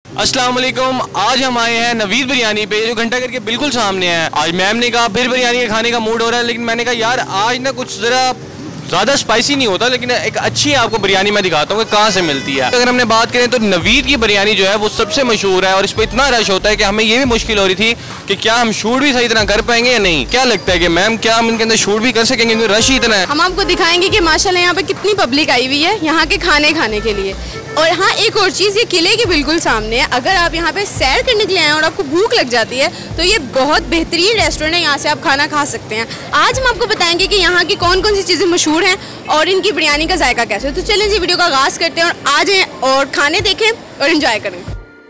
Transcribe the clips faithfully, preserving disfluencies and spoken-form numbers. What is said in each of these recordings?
अस्सलाम वालेकुम। आज हम आए हैं नवीद बिरयानी पे जो घंटा घर के बिल्कुल सामने है। आज मैम ने कहा फिर बिरयानी खाने का मूड हो रहा है, लेकिन मैंने कहा यार आज ना कुछ ज़रा ज़्यादा स्पाइसी नहीं होता, लेकिन एक अच्छी आपको बिरयानी मैं दिखाता हूँ कि कहाँ से मिलती है। अगर हमने बात करें तो नवीद की बिरयानी जो है वो सबसे मशहूर है और इस पर इतना रश होता है कि हमें ये भी मुश्किल हो रही थी कि क्या हम शूट भी सही तरह कर पाएंगे या नहीं। क्या लगता है कि मैम क्या हम इनके अंदर शूट भी कर सकेंगे क्योंकि रश ही इतना है? हम आपको दिखाएंगे कि माशाल्लाह यहाँ पे कितनी पब्लिक आई हुई है यहाँ के खाने खाने के लिए। और हाँ, एक और चीज़, ये किले के बिल्कुल सामने है। अगर आप यहाँ पे सैर करने के लिए आए और आपको भूख लग जाती है तो ये बहुत बेहतरीन रेस्टोरेंट है, यहाँ से आप खाना खा सकते हैं। आज हम आपको बताएंगे कि यहाँ की कौन कौन सी चीज़ें मशहूर हैं और इनकी बिरयानी का जायका कैसे है। तो चलें जी, वीडियो का आगाज़ करते हैं और आ जाएँ और खाने देखें और इन्जॉय करें।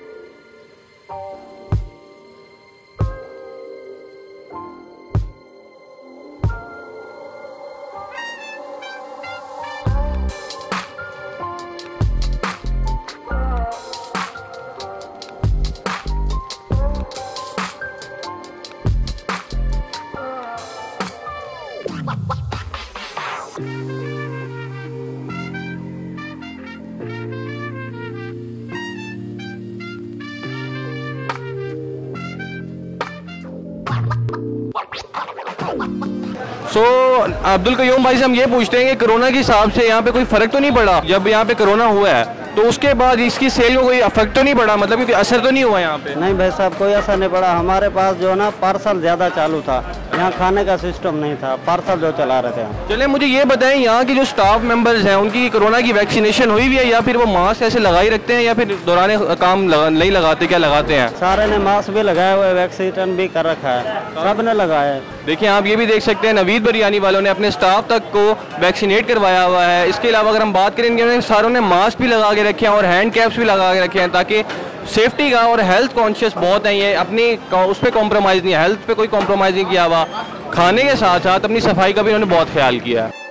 सो so, अब्दुल कयूम भाई से हम ये पूछते हैं कि कोरोना के हिसाब से यहाँ पे कोई फ़र्क तो नहीं पड़ा? जब यहाँ पे कोरोना हुआ है तो उसके बाद इसकी सेल को कोई अफेक्ट तो नहीं पड़ा, मतलब कि असर तो नहीं हुआ यहाँ पे? नहीं भाई साहब, कोई असर नहीं पड़ा। हमारे पास जो है ना पार्सल ज़्यादा चालू था, यहाँ खाने का सिस्टम नहीं था, पार्सल जो चला रहे थे। चले मुझे ये बताएं, यहाँ की जो स्टाफ मेंबर्स हैं उनकी कोरोना की वैक्सीनेशन हुई हुई है या फिर वो मास्क ऐसे लगा ही रखते हैं या फिर दौरान काम लगा, नहीं लगाते? क्या लगाते हैं? सारे ने मास्क भी लगाया हुआ है, वैक्सीनेशन भी कर रखा है, सब ने लगाया है। देखिए आप ये भी देख सकते हैं नवीद बिरयानी वालों ने अपने स्टाफ तक को वैक्सीनेट करवाया हुआ है। इसके अलावा अगर हम बात करें, इन्होंने सारों ने मास्क भी लगा के रखे हैं और हैंड कैप्स भी लगा के रखे हैं ताकि सेफ्टी का, और हेल्थ कॉन्शियस बहुत है ये, अपनी उस पर कॉम्प्रोमाइज़ नहीं, हेल्थ पे कोई कॉम्प्रोमाइज़ नहीं किया हुआ। खाने के साथ साथ अपनी सफाई का भी इन्होंने बहुत ख्याल किया है।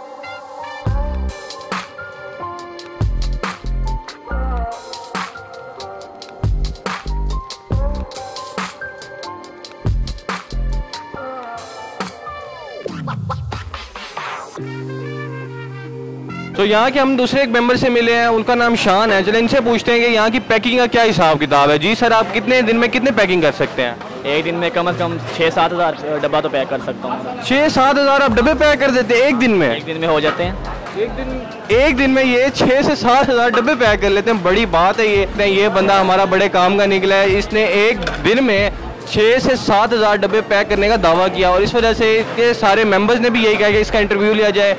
तो यहाँ के हम दूसरे एक मेंबर से मिले हैं, उनका नाम शान है। चलिए इनसे पूछते हैं कि यहाँ की पैकिंग का क्या हिसाब किताब है। जी सर, आप कितने दिन में कितने पैकिंग कर सकते हैं? एक दिन में कम से कम छः सात हज़ार डब्बा तो पैक कर सकता हूँ। छः सात हज़ार आप डब्बे पैक कर देते हैं एक दिन में? एक दिन में हो जाते हैं। एक दिन एक दिन में ये छः से सात हज़ार डब्बे पैक कर लेते हैं, बड़ी बात है ये। ये बंदा हमारा बड़े काम का निकला है, इसने एक दिन में छः से सात हज़ार डब्बे पैक करने का दावा किया और इस वजह से इसके सारे मेंबर्स ने भी यही कहा कि इसका इंटरव्यू लिया जाए।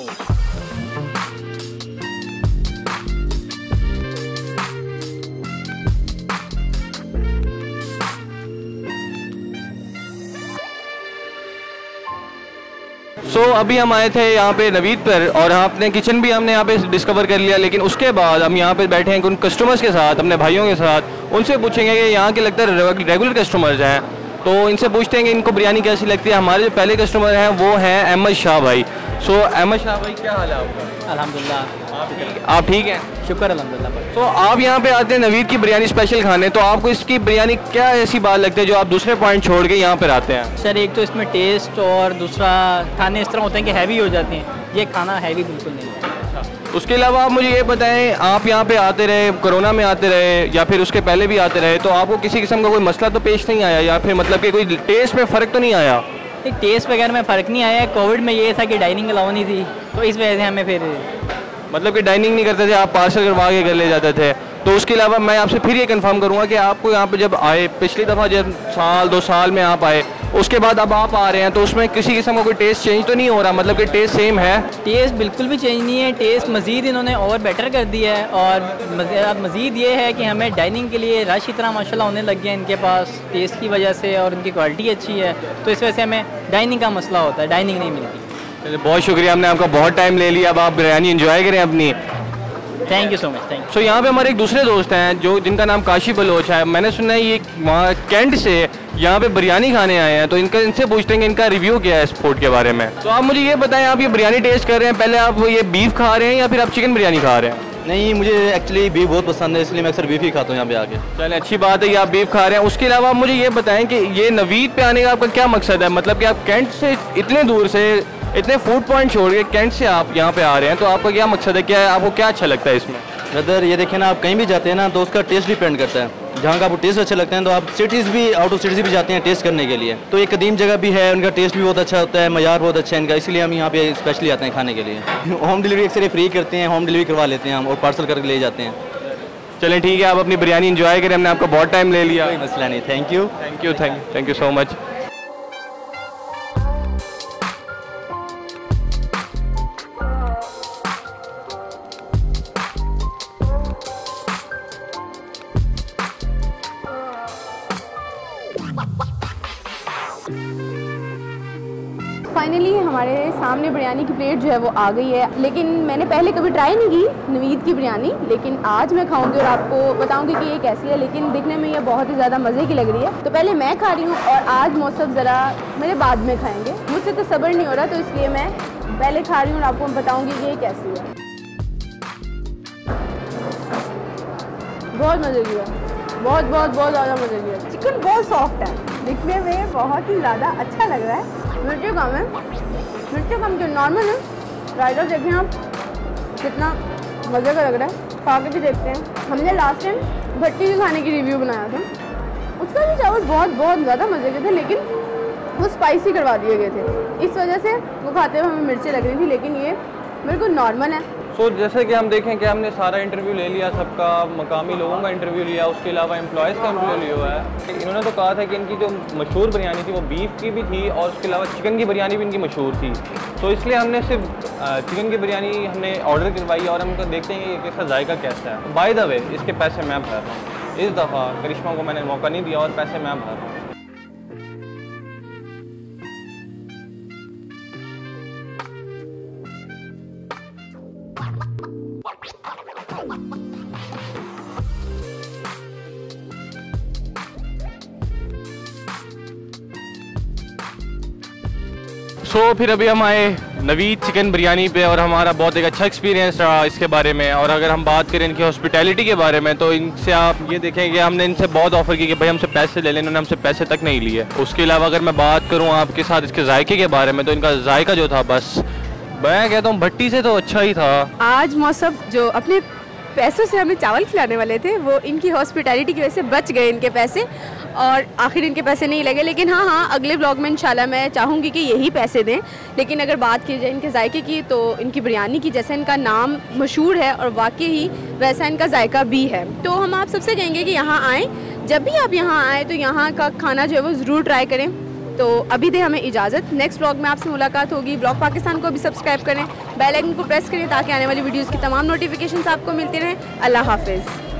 सो so, अभी हम आए थे यहाँ पे नवीद पर और आपने किचन भी हमने यहाँ पे डिस्कवर कर लिया, लेकिन उसके बाद हम यहाँ पे बैठे हैं उन कस्टमर्स के साथ, अपने भाइयों के साथ। उनसे पूछेंगे कि यहाँ के लगता है रेगुलर कस्टमर्स हैं, तो इनसे पूछते हैं कि इनको बिरयानी कैसी लगती है। हमारे जो पहले कस्टमर हैं वो हैं अहमद शाह भाई। सो so, अहमद शाह भाई, क्या हाल है आपका? अल्हम्दुलिल्लाह। आप ठीक हैं? शुक्र अल्हम्दुलिल्लाह। तो आप यहाँ पे आते हैं नवीद की बिरयानी स्पेशल खाने, तो आपको इसकी बिरयानी क्या ऐसी बात लगती है जो आप दूसरे पॉइंट छोड़ के यहाँ पर आते हैं? सर, एक तो इसमें टेस्ट और दूसरा खाने इस तरह होते हैं कि हैवी हो जाते हैं, ये खाना हैवी बिल्कुल नहीं है। उसके अलावा आप मुझे ये बताएं, आप यहाँ पे आते रहे, कोरोना में आते रहे या फिर उसके पहले भी आते रहे, तो आपको किसी किस्म का कोई मसला तो पेश नहीं आया या फिर मतलब कि कोई टेस्ट में फ़र्क तो नहीं आया? एक टेस्ट वगैरह में फ़र्क नहीं आया। कोविड में ये था कि डाइनिंग अलाउ नहीं थी, तो इस वजह से हमें फिर मतलब कि डाइनिंग नहीं करते थे, आप पार्सल करवा के कर ले जाते थे। तो उसके अलावा मैं आपसे फिर ये कंफर्म करूँगा कि आपको यहाँ पे जब आए, पिछली दफ़ा जब साल दो साल में आप आए, उसके बाद अब आप आ रहे हैं, तो उसमें किसी किस्म का कोई टेस्ट चेंज तो नहीं हो रहा? मतलब कि टेस्ट सेम है? टेस्ट बिल्कुल भी चेंज नहीं है, टेस्ट मज़ीद इन्होंने और बेटर कर दिया है। और मज़ीद ये है कि हमें डाइनिंग के लिए रश इतना माशाल्लाह होने लग गया इनके पास टेस्ट की वजह से, और इनकी क्वालिटी अच्छी है, तो इस वजह से हमें डाइनिंग का मसला होता है, डाइनिंग नहीं मिलती। बहुत शुक्रिया, हमने आपका बहुत टाइम ले लिया, अब आप बिरयानी एंजॉय करें अपनी। Thank you so much. Thank you. So यहाँ पे हमारे एक दूसरे दोस्त हैं जो जिनका नाम काशी बलोच है। मैंने सुना है ये वहाँ कैंट से यहाँ पे बिरयानी खाने आए हैं, तो इनका इनसे पूछते हैं कि इनका रिव्यू क्या है इस फूड के बारे में। तो आप मुझे ये बताएं, आप ये बिरयानी टेस्ट कर रहे हैं, पहले आप ये बीफ खा रहे हैं या फिर आप चिकन बिरयानी खा रहे हैं? नहीं, मुझे एक्चुअली बीफ बहुत पसंद है, इसलिए मैं अक्सर बीफ ही खाता हूँ यहाँ पे आके। चलिए अच्छी बात है, ये आप बीफ खा रहे हैं। उसके अलावा आप मुझे ये बताएं कि ये नवीद पे आने का आपका क्या मकसद है? मतलब कि आप कैंट से इतने दूर से, इतने फूड पॉइंट छोड़ के कैंट से आप यहाँ पे आ रहे हैं, तो आपका क्या मकसद है? क्या आपको क्या अच्छा लगता है इसमें? वेदर ये देखें ना, आप कहीं भी जाते हैं ना तो उसका टेस्ट डिपेंड करता है। जहाँ का आपको टेस्ट अच्छे लगते हैं तो आप सिटीज़ भी, आउट ऑफ सिटीज़ भी जाते हैं टेस्ट करने के लिए। तो ये कदीम जगह भी है, उनका टेस्ट भी बहुत अच्छा होता है, मयार बहुत अच्छा है इनका, इसलिए हम यहाँ पे स्पेशली आते हैं खाने के लिए। होम डिलीवरी अक्सर फ्री करते हैं, होम डिलीवरी करवा लेते हैं हम और पार्सल करके ले जाते हैं। चलें ठीक है, आप अपनी बिरयानी इंजॉय करें, हमने आपका बहुत टाइम ले लिया। कोई मसला नहीं, thank you thank you thank thank you so much. Finally हमारे सामने बिरयानी की प्लेट जो है वो आ गई है, लेकिन मैंने पहले कभी ट्राई नहीं की नवीद की बिरयानी, लेकिन आज मैं खाऊंगी और आपको बताऊंगी कि ये कैसी है। लेकिन दिखने में ये बहुत ही ज़्यादा मज़े की लग रही है। तो पहले मैं खा रही हूँ और आज मौसम ज़रा मेरे बाद में खाएंगे, मुझसे तो सब्र नहीं हो रहा, तो इसलिए मैं पहले खा रही हूँ और आपको बताऊँगी कि ये कैसी है। बहुत मज़े की है, बहुत बहुत बहुत ज़्यादा मज़े की है। चिकन बहुत सॉफ्ट है, दिखने में बहुत ही ज़्यादा अच्छा लग रहा है। मिर्ची कम है, मिर्ची कम जो नॉर्मल है। रायता देखें आप कितना मज़े का लग रहा है, खा के भी देखते हैं। हमने लास्ट टाइम भट्टी के खाने की रिव्यू बनाया था, उसका भी चावल बहुत बहुत ज़्यादा मज़े के थे, लेकिन वो स्पाइसी करवा दिए गए थे, इस वजह से वो खाते हुए हमें मिर्ची लग रही थी, लेकिन ये बिल्कुल नॉर्मल है। सो so, जैसे कि हम देखें कि हमने सारा इंटरव्यू ले लिया, सबका मकामी लोगों का इंटरव्यू लिया, उसके अलावा एम्प्लॉयज़ का इंटरव्यू लिया हुआ है। इन्होंने तो कहा था कि इनकी जो मशहूर बिरयानी थी वो बीफ की भी थी और उसके अलावा चिकन की बिरयानी भी इनकी मशहूर थी। तो इसलिए हमने सिर्फ चिकन की बिरयानी हमने ऑर्डर करवाई और हम देखते हैं कि इसका जायका कैसा है। बाय द वे इसके पैसे मैं भर रहा हूँ, इस दफ़ा करिश्मा को मैंने मौका नहीं दिया और पैसे मैं भर रहा हूँ। सो so, फिर अभी हम आए नवीद चिकन बिरयानी पे और हमारा बहुत एक अच्छा एक्सपीरियंस रहा इसके बारे में। और अगर हम बात करें इनकी हॉस्पिटैलिटी के बारे में तो इनसे आप ये देखें कि हमने इनसे बहुत ऑफर की कि भाई हमसे पैसे ले लें, इन्होंने हमसे पैसे तक नहीं लिए। उसके अलावा अगर मैं बात करूँ आपके साथ इसके जायके के बारे में तो इनका जायका जो था, बस मैं कहता हूँ भट्टी से तो अच्छा ही था। आज मौसम जो अपने पैसों से हमें चावल खिलाने वाले थे वो इनकी हॉस्पिटैलिटी की वजह से बच गए इनके पैसे, और आखिर इनके पैसे नहीं लगे। लेकिन हाँ हाँ अगले ब्लॉग में इंशाल्लाह मैं चाहूँगी कि यही पैसे दें। लेकिन अगर बात की जाए इनके जायके की तो इनकी बिरयानी की जैसे इनका नाम मशहूर है और वाकई ही वैसा इनका जायका भी है। तो हम आप सबसे कहेंगे कि यहाँ आएँ, जब भी आप यहाँ आएँ तो यहाँ का खाना जो है वो ज़रूर ट्राई करें। तो अभी दे हमें इजाज़त, नेक्स्ट ब्लॉग में आपसे मुलाकात होगी। ब्लॉग पाकिस्तान को भी सब्सक्राइब करें, बेल आइकन को प्रेस करें ताकि आने वाली वीडियोस की तमाम नोटिफिकेशंस आपको मिलती रहें। अल्लाह हाफिज़।